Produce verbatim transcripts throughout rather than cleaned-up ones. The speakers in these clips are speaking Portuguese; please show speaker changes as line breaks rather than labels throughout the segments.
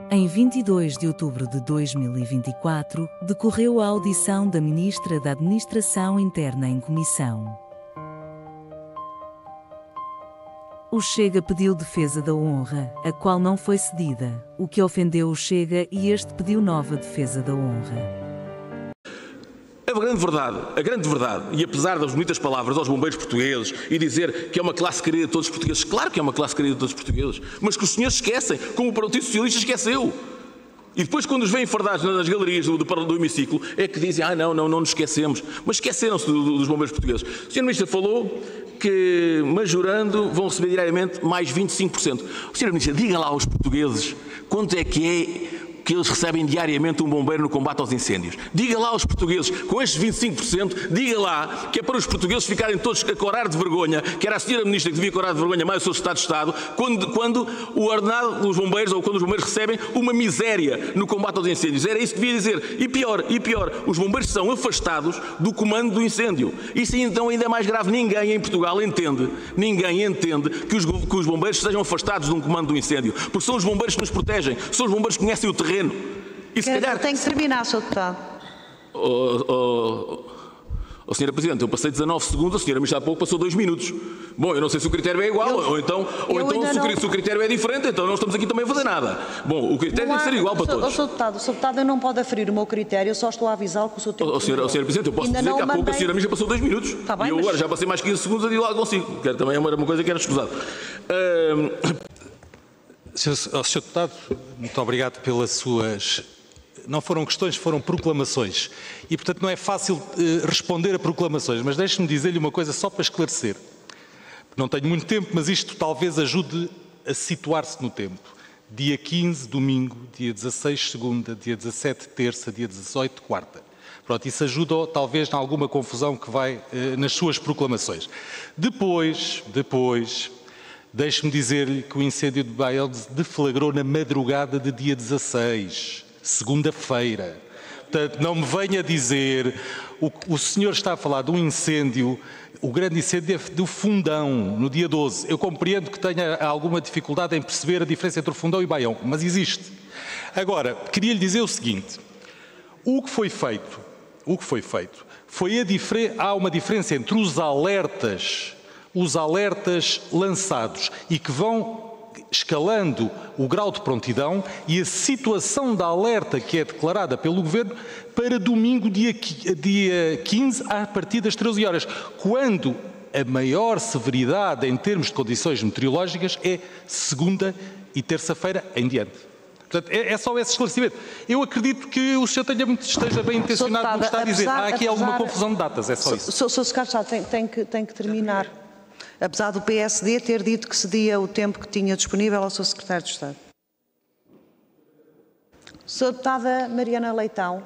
Em vinte e dois de outubro de dois mil e vinte e quatro, decorreu a audição da Ministra da Administração Interna em comissão. O Chega pediu defesa da honra, a qual não foi cedida, o que ofendeu o Chega e este pediu nova defesa da honra.
A grande verdade, a grande verdade, e apesar das bonitas palavras aos bombeiros portugueses e dizer que é uma classe querida de todos os portugueses, claro que é uma classe querida de todos os portugueses, mas que os senhores esquecem, como o Partido Socialista esqueceu. E depois, quando os veem fardados nas galerias do, do, do hemiciclo, é que dizem, ah não, não, não nos esquecemos. Mas esqueceram-se do, do, dos bombeiros portugueses. O senhor Ministro falou que, majorando, vão receber diariamente mais vinte e cinco por cento. O senhor Ministro, diga lá aos portugueses quanto é que é que eles recebem diariamente um bombeiro no combate aos incêndios. Diga lá aos portugueses, com estes vinte e cinco por cento, diga lá que é para os portugueses ficarem todos a corar de vergonha, que era a senhora Ministra que devia corar de vergonha mais o seu Estado de Estado, quando, quando o ordenado dos bombeiros, ou quando os bombeiros recebem uma miséria no combate aos incêndios. Era isso que devia dizer. E pior, e pior, os bombeiros são afastados do comando do incêndio. Isso então ainda é mais grave. Ninguém em Portugal entende, ninguém entende que os, que os bombeiros sejam afastados de um comando do incêndio. Porque são os bombeiros que nos protegem, são os bombeiros que conhecem o terreno. E se calhar...
Tem que terminar, senhor Deputado.
Oh, oh, oh, senhora Presidente, eu passei dezanove segundos, a senhora Ministra há pouco passou dois minutos. Bom, eu não sei se o critério é igual, eu, ou então, ou então se, não... se o critério é diferente, então não estamos aqui também a fazer nada. Bom, o critério há... tem que ser igual para todos.
O senhor Deputado, o senhor Deputado, eu não pode aferir o meu critério, eu só estou a avisá-lo que o senhor tempo...
Oh, senhora, oh, senhora Presidente, eu posso
ainda
dizer que há
mandei...
pouco a senhora Ministra passou dois minutos.
Tá bem,
e eu
mas...
agora já passei mais quinze segundos a dizer lá consigo, que também é uma coisa que era escusado. Uh...
Senhor, senhor Deputado, muito obrigado pelas suas... Não foram questões, foram proclamações. E, portanto, não é fácil uh, responder a proclamações, mas deixe-me dizer-lhe uma coisa só para esclarecer. Não tenho muito tempo, mas isto talvez ajude a situar-se no tempo. Dia quinze, domingo, dia dezasseis, segunda, dia dezassete, terça, dia dezoito, quarta. Pronto, isso ajuda talvez em alguma confusão que vai uh, nas suas proclamações. Depois, depois... Deixe-me dizer-lhe que o incêndio de Bael deflagrou na madrugada de dia dezasseis, segunda-feira. Portanto, não me venha dizer, o, o senhor está a falar de um incêndio, o grande incêndio é do Fundão, no dia doze. Eu compreendo que tenha alguma dificuldade em perceber a diferença entre o Fundão e o Baião, mas existe. Agora, queria lhe dizer o seguinte, o que foi feito, o que foi feito, foi a diferença, há uma diferença entre os alertas os alertas lançados e que vão escalando o grau de prontidão e a situação da alerta que é declarada pelo Governo para domingo, dia quinze, a partir das treze horas, quando a maior severidade em termos de condições meteorológicas é segunda e terça-feira em diante. Portanto, é, é só esse esclarecimento. Eu acredito que o senhor tenha muito, esteja bem intencionado no que está a dizer. Há aqui apesar, alguma confusão de datas, é só isso.
O senhor Secretário de Estado tem, tem, que, tem que terminar. Apesar do P S D ter dito que cedia o tempo que tinha disponível ao seu Secretário de Estado. senhora Deputada Mariana Leitão.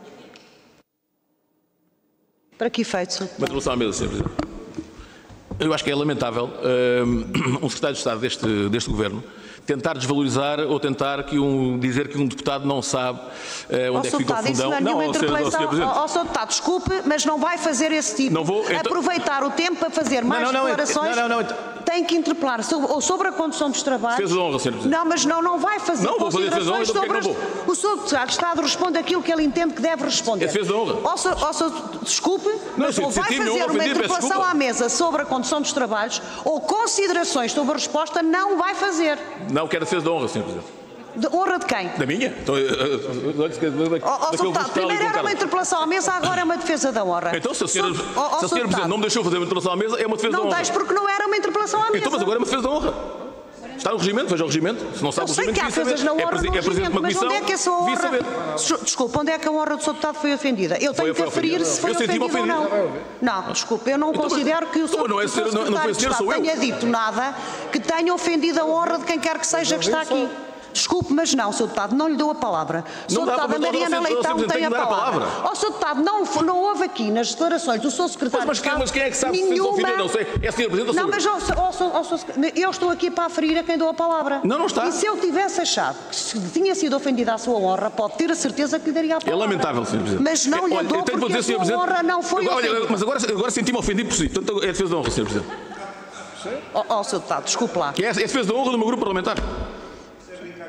Para que efeito, senhor Deputado?
Uma intervenção à mesa, senhor Presidente. Eu acho que é lamentável um, um Secretário de Estado deste, deste Governo tentar desvalorizar ou tentar que um, dizer que um deputado não sabe uh, onde oh, é que fica o fundão.
Não, não, não, senhor Deputado, desculpe, mas não vai fazer esse tipo.
Não vou, então...
Aproveitar o tempo para fazer mais não, não, declarações. Não, não, não, tem que interpelar ou sobre a condução dos trabalhos.
Fez honra, senhor Presidente.
Não, mas não, não vai fazer
não,
considerações
vou fazer
sobre
honra,
as... O senhor Secretário de Estado responde aquilo que ele entende que deve responder.
É fez honra.
Ou, se, ou se, desculpe,
não,
mas ou vai fazer uma
ofendido,
interpelação à mesa sobre a condução dos trabalhos ou considerações sobre a resposta, não vai fazer.
Não, quero defesa de honra, senhor Presidente.
De honra de quem?
Da minha? Então,
oh, oh, primeiro era uma interpelação à mesa, agora é uma defesa da honra.
Então, se a senhora, so, oh, se a senhora Presidente não me deixou fazer uma interpelação à mesa, é uma defesa
não
da honra.
Não deixo porque não era uma interpelação à mesa.
Então, mas agora é uma defesa da honra. Está no regimento, veja o regimento. Se não sabe
eu
o regimento,
sei que há defesas na honra
é, presi
no
é presidente de uma comissão,
mas onde é que a sua honra... Desculpe, onde é que a honra do senhor Deputado foi ofendida? Eu tenho
foi,
que aferir se foi ofendido ou não. Não, desculpe, eu não então, considero que o senhor
não é ser, não, não foi senhor, sou eu.
tenha dito nada que tenha ofendido a honra de quem quer que seja que está aqui. Desculpe, mas não, senhor Deputado, não lhe dou a palavra. senhor Deputado, a Mariana Leitão tem a palavra. Ó, senhor Deputado, não, não houve aqui nas declarações do senhor Secretário
mas,
de Estado
mas quem é que sabe
nenhuma...
se fez não sei, é senhor Presidente ou
Não, mas ó, ó, ó, eu estou aqui para aferir a quem dou a palavra.
Não, não está.
E se eu tivesse achado que tinha sido ofendida a sua honra, pode ter a certeza que lhe daria a palavra.
É lamentável, senhor Presidente.
Mas não lhe
olha,
dou porque dizer, a sua honra não foi
olha,
ofendida.
Mas agora, agora senti-me ofendido por si, portanto é defesa da honra, senhor Presidente.
Ó, oh, oh, senhor Deputado, desculpe lá.
Que é, é defesa da honra do meu grupo parlamentar.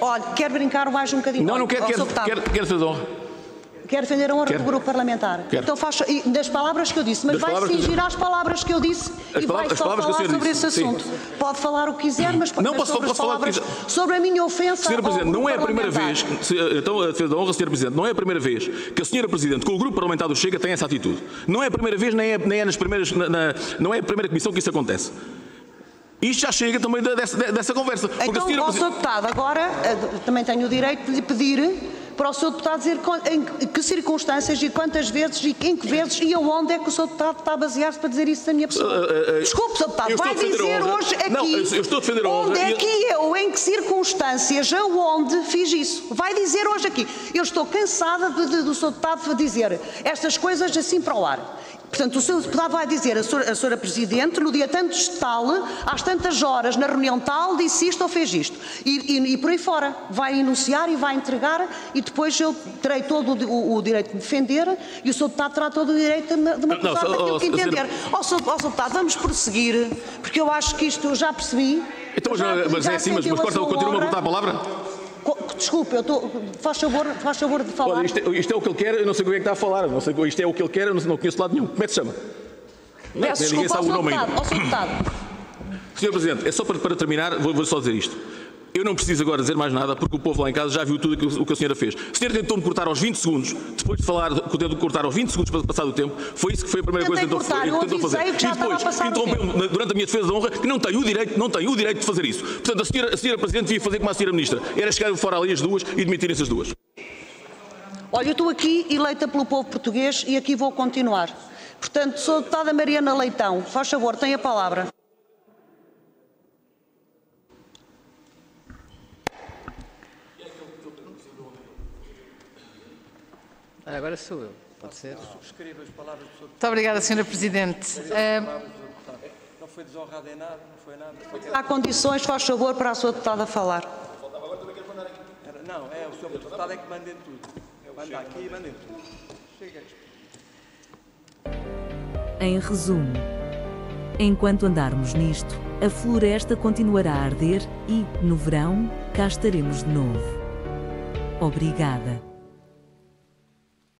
Olha, quer brincar mais um bocadinho?
Não, não quero, quero, quero, quero fazer honra.
Quer defender a honra
Quero.
do grupo parlamentar?
Quero.
Então faz das palavras que eu disse, mas
Das
vai
palavras
fingir
que...
às palavras que eu disse
As
e vai
palavras,
só
as
falar
que
sobre
disse.
esse assunto.
Sim.
Pode falar o que quiser, mas,
não,
mas
posso,
sobre
posso
as
falar
palavras,
que...
sobre a minha ofensa
senhora
ao
Presidente,
grupo
não é a primeira
parlamentar.
vez, se, então a defesa da honra, senhora Presidente, não é a primeira vez que a senhora Presidente, com o grupo parlamentar do Chega, tem essa atitude. Não é a primeira vez, nem é, nem é nas primeiras, na, na, não é a primeira comissão que isso acontece. Isto já chega também dessa, dessa conversa. Porque
Então,
a senhora
ao
Presidente...
senhor Deputado, agora também tenho o direito de lhe pedir para o senhor Deputado dizer em que circunstâncias e quantas vezes e em que vezes e aonde é que o senhor Deputado está a basear-se para dizer isso da minha pessoa. Uh, uh, uh, Desculpe, senhor Deputado, vai dizer hoje aqui
não, eu estou a defender a honra.
onde é que eu, em que circunstâncias, aonde fiz isso. Vai dizer hoje aqui. Eu estou cansada de, de, do senhor Deputado dizer estas coisas assim para o ar. Portanto, o senhor Deputado vai dizer, a senhora, a senhora Presidente, no dia tantos de tal, às tantas horas, na reunião tal, disse isto ou fez isto. E, e, e por aí fora. Vai enunciar e vai entregar e depois eu terei todo o, o, o direito de defender e o senhor Deputado terá todo o direito de me, de me acusar
não,
daquilo
oh,
que entender.
senhora...
Ó, senhor Deputado, vamos prosseguir, porque eu acho que isto eu já percebi.
Então,
já,
mas
já
é assim, mas, mas continua a cortar a palavra?
Desculpe, eu estou, faz, favor, faz favor de falar.
Olha, isto, é, isto é o que ele quer, eu não sei com quem é que está a falar. Não sei, isto é o que ele quer, eu não, não conheço de lado nenhum. Como é que se chama? Não,
Peço
ninguém
desculpa
sabe
ao
o nome
senhor
ainda.
Deputado.
senhor Presidente, é só para, para terminar, vou, vou só dizer isto. Eu não preciso agora dizer mais nada, porque o povo lá em casa já viu tudo o que a senhora fez. A senhora tentou-me cortar aos vinte segundos, depois de falar, tentou cortar aos vinte segundos para passar do tempo, foi isso que foi a primeira
Tentei
coisa que tentou,
cortar,
tentou fazer.
Que já
e depois interrompeu-me durante a minha defesa de honra que não tem o direito, não tem o direito de fazer isso. Portanto, a senhora, a senhora Presidente devia fazer como a senhora Ministra, era chegar fora ali as duas e demitirem-se as duas.
Olha, eu estou aqui eleita pelo povo português e aqui vou continuar. Portanto, sou a deputada Mariana Leitão. Faz favor, tem a palavra.
Agora sou eu, pode ser? Muito obrigada, senhora Presidente.
Não foi desonrado em nada, não foi nada.
Há condições, faz favor, para a sua deputada falar.
Não, é o senhor deputado é que manda em tudo. Manda aqui e manda em tudo. Chega.
Em resumo, enquanto andarmos nisto, a floresta continuará a arder e, no verão, cá estaremos de novo. Obrigada.